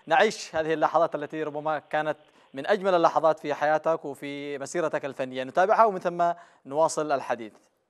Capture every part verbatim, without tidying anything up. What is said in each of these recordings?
نعيش هذه اللحظات التي ربما كانت من أجمل اللحظات في حياتك وفي مسيرتك الفنية، نتابعها ومن ثم نواصل الحديث.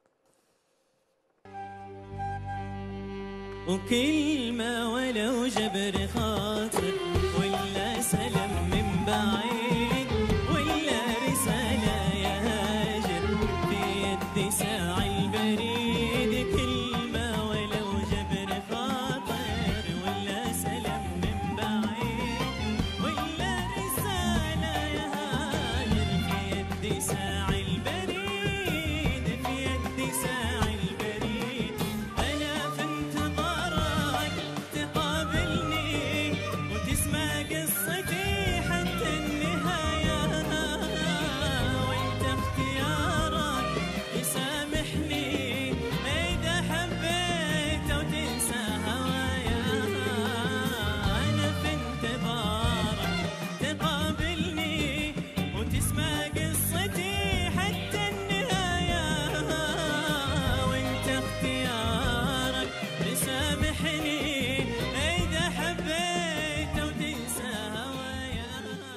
وكلمة ولو جبر خاطر ولا سلام من بعيد ولا رسالة يا هاجر في يدي ساعي البريد. كلمة ولو جبر خاطر ولا سلام من بعيد ولا رسالة يا هاجر في يدي ساعي البريد في يدي ساعي البريد. أنا في انتظارك تقابلني وتسمع قصتي حتى النهاية، وانت اختيارك يسامحني إذا حبيت وتنسى هوايا. أنا في انتظارك تقابلني وتسمع قصتي حتى النهاية، وانت اختيارك يسامحني إذا حبيت وتنسى هوايا.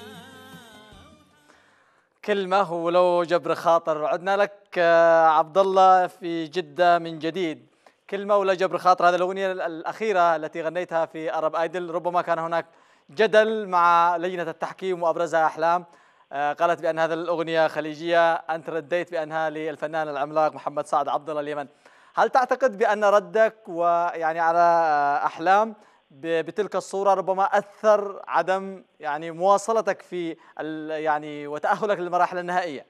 كلمة ولو جبر خاطر. عدنا لك آه، عبد الله في جدة من جديد. كلمة ولا جبر خاطر، هذه الأغنية الأخيرة التي غنيتها في أرب آيدل، ربما كان هناك جدل مع لجنة التحكيم وأبرزها أحلام، آه، قالت بأن هذه الأغنية خليجية، أنت رديت بأنها للفنان العملاق محمد سعد عبد الله اليمن. هل تعتقد بأن ردك ويعني على آه، أحلام ب- بتلك الصورة ربما أثر عدم يعني مواصلتك في ال- يعني وتأهلك للمراحل النهائية؟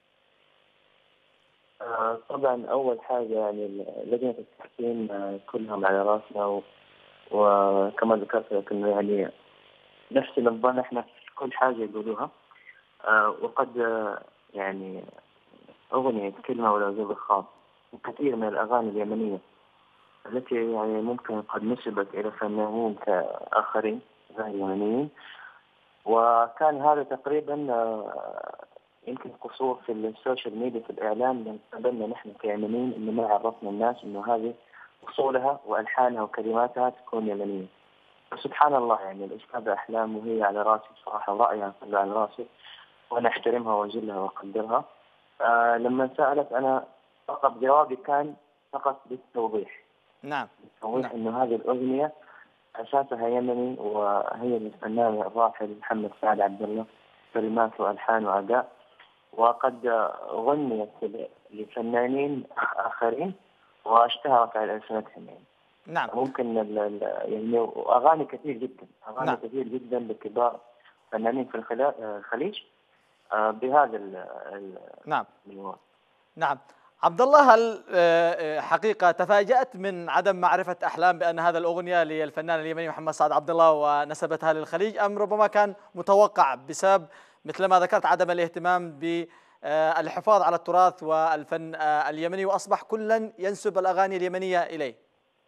آه، طبعا أول حاجة يعني لجنة التحكيم آه، كلهم على راسنا، و- وكما ذكرت لك إنه يعني نفس الظن إحنا في كل حاجة يقولوها. آه، وقد آه، يعني أغنية كلمة ولا جبر خاطر وكثير من الأغاني اليمنية التي يعني ممكن قد نسبت إلى فنانين آخرين غير يمنيين، وكان هذا تقريبا آه، يمكن قصور في السوشيال ميديا في الإعلام، لأن قبلنا نحن كيمنيين إنه ما عرفنا الناس إنه هذه أصولها وألحانها وكلماتها تكون يمنية. سبحان الله يعني الأستاذة أحلام وهي على راسي صراحة، ورأيها كله على راسي، وأنا أحترمها وأجلها وأقدرها. آه لما سألت أنا فقط جوابي كان فقط بالتوضيح، نعم بالتوضيح نعم إنه هذه الأغنية أساسها يمني، وهي للفنان الراحل محمد سعد عبد الله، كلمات وألحان وأداء، وقد غنيت لفنانين آخرين واشتهرت على ألسنتهم يعني. نعم ممكن ال ال يعني أغاني كثير جدا، أغاني نعم كثير جدا لكبار فنانين في الخلا- الخليج آه، بهذا ال ال- نعم المنوال. نعم. عبد الله، هل آه، آه، حقيقة تفاجأت من عدم معرفة أحلام بأن هذا الأغنية للفنان اليمني محمد سعد عبد الله ونسبتها للخليج، أم ربما كان متوقع بسبب مثل ما ذكرت عدم الاهتمام بالحفاظ على التراث والفن آه، اليمني، وأصبح كلا ينسب الأغاني اليمنية إليه؟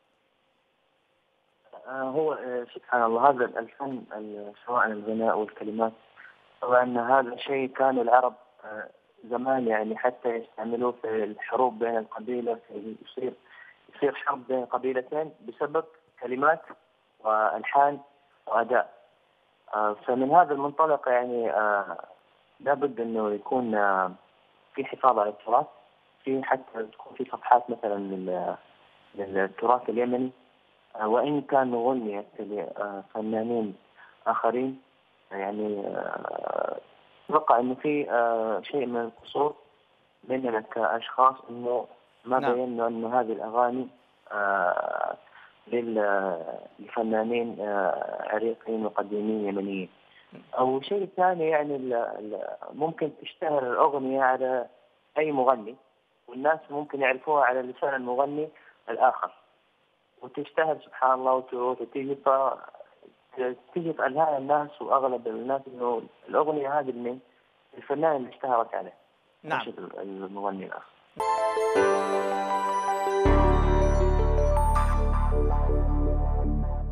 آه، هو آه، سبحان الله هذا الفن ال- سواء الغناء والكلمات، طبعا هذا شيء كانوا العرب آه، زمان يعني حتى يستعملوه في الحروب بين القبيلة، في يصير يصير حرب بين قبيلتين بسبب كلمات وألحان وأداء. آه، فمن هذا المنطلق يعني آه، لابد أنه يكون آه، في حفاظ على التراث، في حتى تكون في صفحات مثلا لل- للتراث اليمني، آه، وإن كان غنيت لفنانين آخرين يعني آه، أتوقع إنه في آه، شيء من القصور مننا كأشخاص، إنه ما نعم بينا إنه هذه الأغاني آه، لل- لفنانين آه، عريقين وقديمين يمنيين. أو شيء ثاني يعني ال- ال- ممكن تشتهر الأغنية على أي مغني، والناس ممكن يعرفوها على لسان المغني الآخر، وتشتهر سبحان الله وت- وتيجي ف- تيجي في أذهان الناس وأغلب الناس إنه الأغنية هذه من الفنان اللي اشتهرت عليه، نعم. مش المغني الآخر.